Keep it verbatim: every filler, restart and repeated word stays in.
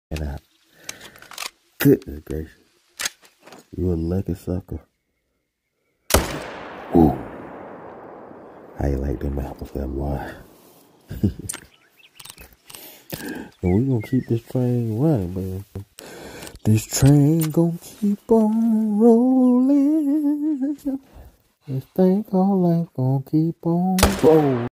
And I, goodness gracious, you a lucky sucker. Ooh. How you like them apples there, boy? And we gonna keep this train running, man. This train gonna keep on rolling. This thing called life gonna keep on rolling.